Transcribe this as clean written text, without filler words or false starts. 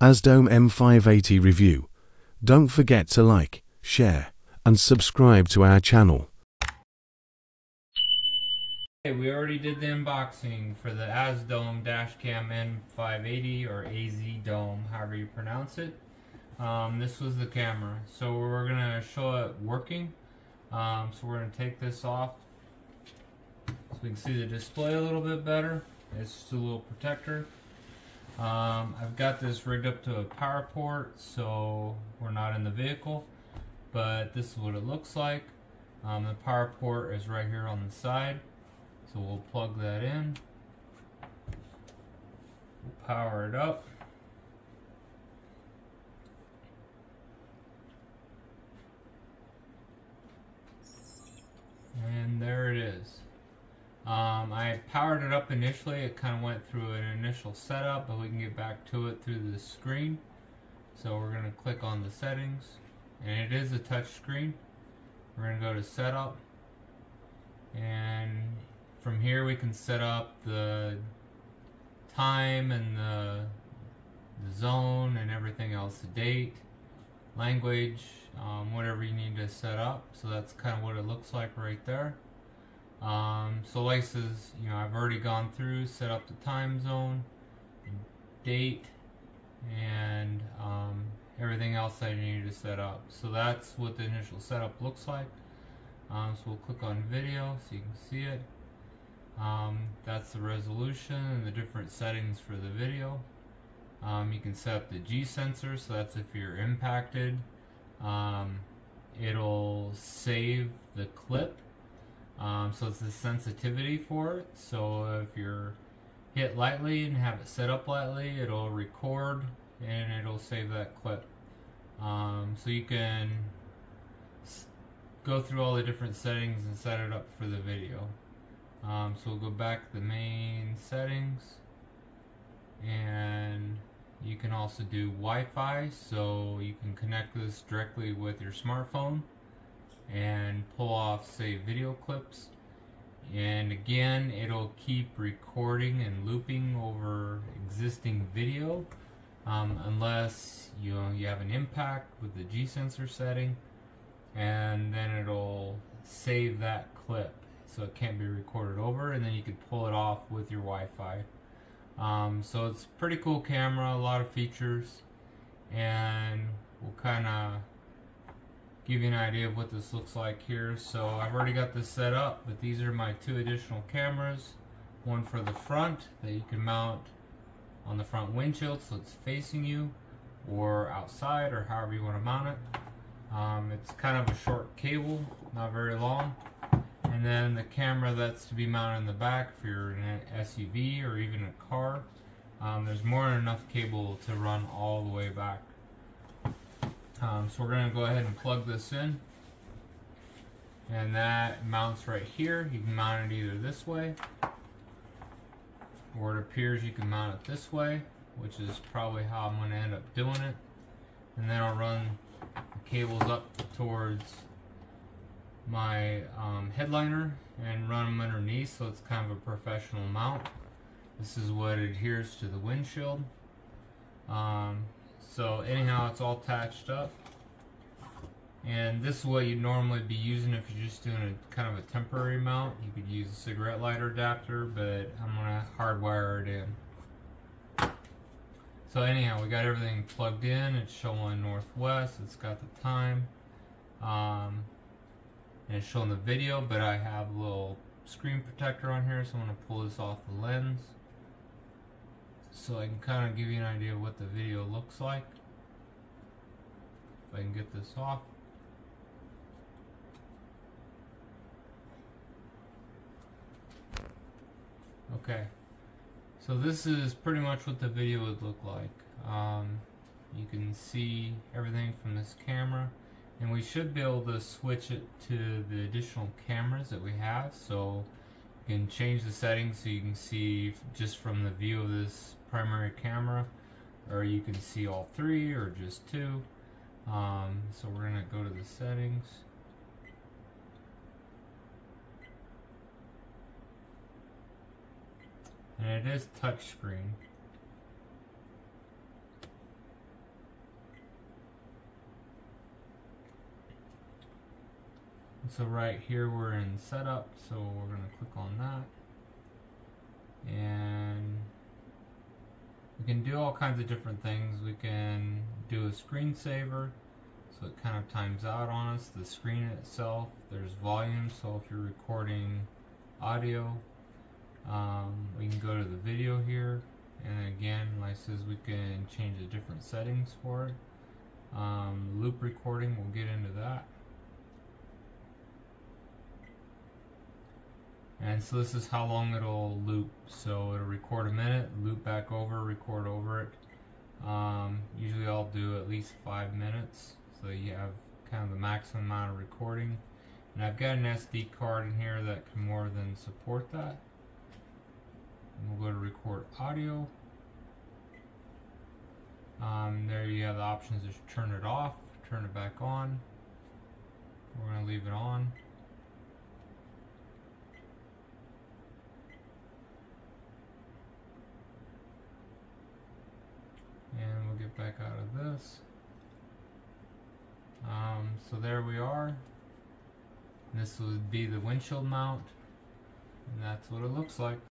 ASDOM M580 review. Don't forget to like, share, and subscribe to our channel. Okay, we already did the unboxing for the ASDOM Dashcam M580 or AZDOM, however you pronounce it. This was the camera. So we're going to show it working. So we're going to take this off so we can see the display a little bit better. It's just a little protector. I've got this rigged up to a power port, so we're not in the vehicle, but this is what it looks like. The power port is right here on the side, so we'll plug that in. We'll power it up. And there it is. I powered it up initially. It kind of went through an initial setup, but we can get back to it through the screen. So we're going to click on the settings, and it is a touch screen. We're going to go to setup, and from here we can set up the time and the zone and everything else, the date, language, whatever you need to set up. So that's kind of what it looks like right there. So like says, I've already gone through, set up the time zone, date, and everything else I needed to set up. So that's what the initial setup looks like. So we'll click on video so you can see it. That's the resolution and the different settings for the video. You can set up the G sensor, so that's if you're impacted. It'll save the clip. So it's the sensitivity for it. So if you're hit lightly and have it set up lightly, it'll record and it'll save that clip. So you can go through all the different settings and set it up for the video. So we'll go back to the main settings, and you can also do Wi-Fi, so you can connect this directly with your smartphone and pull off, say, video clips. And again, it'll keep recording and looping over existing video unless you have an impact with the G sensor setting, and then it'll save that clip so it can't be recorded over, and then you can pull it off with your Wi-Fi. So it's a pretty cool camera, a lot of features, and we'll kind of give you an idea of what this looks like here. So I've already got this set up, but these are my two additional cameras. One for the front that you can mount on the front windshield so it's facing you, or outside, or however you want to mount it. It's kind of a short cable, not very long. And then the camera that's to be mounted in the back if you're in an SUV or even a car. There's more than enough cable to run all the way back. So we're going to go ahead and plug this in, and that mounts right here. You can mount it either this way, or it appears you can mount it this way, which is probably how I'm going to end up doing it. And then I'll run the cables up towards my headliner and run them underneath, so it's kind of a professional mount. This is what adheres to the windshield. So anyhow, it's all attached up, and this is what you'd normally be using if you're just doing a kind of a temporary mount. You could use a cigarette lighter adapter, but I'm gonna hardwire it in. So anyhow, we got everything plugged in. It's showing northwest. It's got the time, and it's showing the video, but I have a little screen protector on here, so I'm gonna pull this off the lens, so I can kind of give you an idea of what the video looks like. If I can get this off. Okay, so this is pretty much what the video would look like. You can see everything from this camera, and we should be able to switch it to the additional cameras that we have. So you can change the settings so you can see just from the view of this primary camera, or you can see all three or just two. So we're going to go to the settings, and it is touchscreen. So right here we're in setup, so we're going to click on that. And we can do all kinds of different things. We can do a screensaver, so it kind of times out on us. The screen itself, there's volume, so if you're recording audio, we can go to the video here, and again, like I says, we can change the different settings for it. Loop recording, we'll get into that. And so this is how long it'll loop. So it'll record a minute, loop back over, record over it. Usually I'll do at least 5 minutes, so you have kind of the maximum amount of recording. And I've got an SD card in here that can more than support that. And we'll go to record audio. There you have the options to turn it off, turn it back on. We're going to leave it on. And we'll get back out of this. So there we are. This would be the windshield mount, and that's what it looks like.